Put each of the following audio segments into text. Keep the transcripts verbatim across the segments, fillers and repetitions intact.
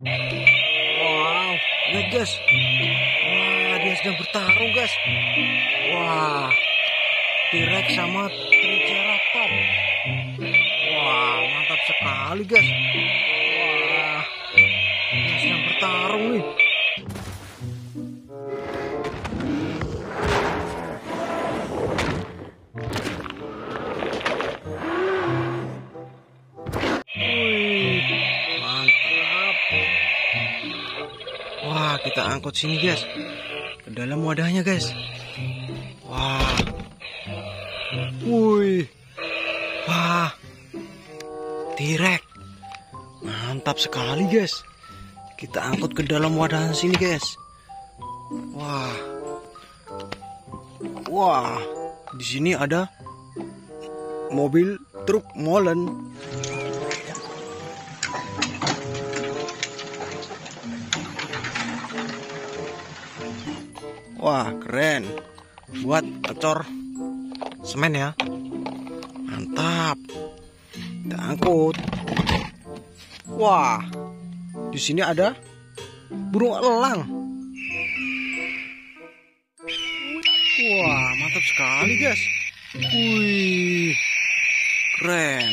Wow, lihat guys. Wah, dia sedang bertarung guys. Wah, T-Rex sama Triceratops. Wah, mantap sekali guys. Wah, dia sedang bertarung nih. Wah, kita angkut sini guys, ke dalam wadahnya guys. Wah, wih, wah, T-Rex, mantap sekali guys. Kita angkut ke dalam wadah sini guys. Wah, wah, di sini ada mobil truk molen. Wah, keren. Buat ngecor semen ya. Mantap. Kita angkut. Wah, di sini ada burung elang. Wah, mantap sekali guys. Wih, keren.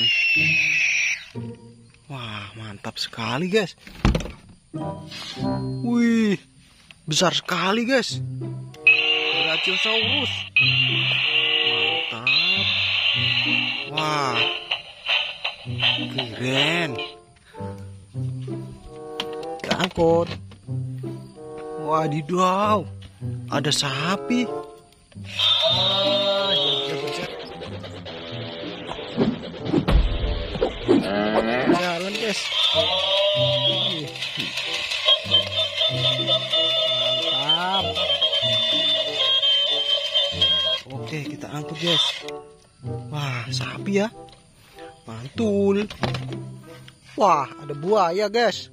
Wah, mantap sekali guys. Wih, besar sekali guys. Brachiosaurus. Mantap. Wah, keren. Kita angkut. Wadidaw, ada sapi. Ah, jalan guys. Mantap. Oke, kita angkut guys. Wah, sapi ya. Mantul. Wah, ada buaya guys.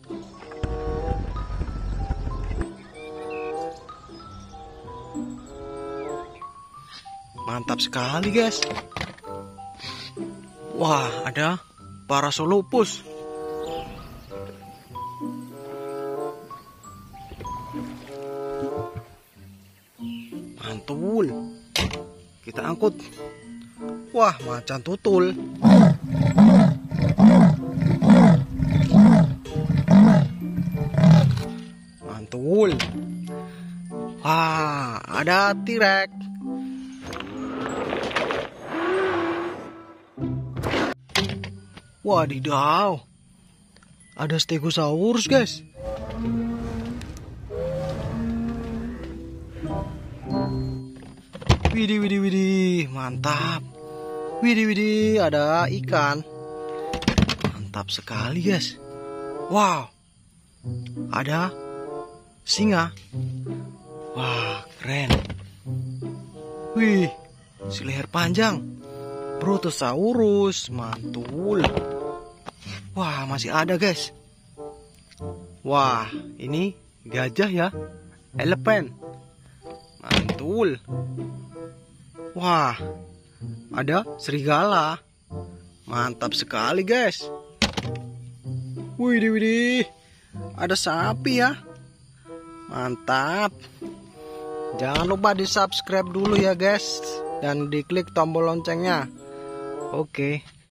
Mantap sekali guys. Wah, ada Parasaurolophus. Mantul. Kita angkut. Wah, macan tutul. Mantul. Wah, ada T-Rex. Wadidaw, ada Stegosaurus guys. Widih, widih, widih, mantap. Widih, widih, ada ikan. Mantap sekali guys. Wow, ada singa. Wah, keren. Wih, si leher panjang. Brontosaurus, mantul. Wah, masih ada guys. Wah, ini gajah ya. Elephant. Mantul. Wah, ada serigala. Mantap sekali guys. Widih, widih, ada sapi ya. Mantap. Jangan lupa di subscribe dulu ya guys, dan diklik tombol loncengnya. Oke.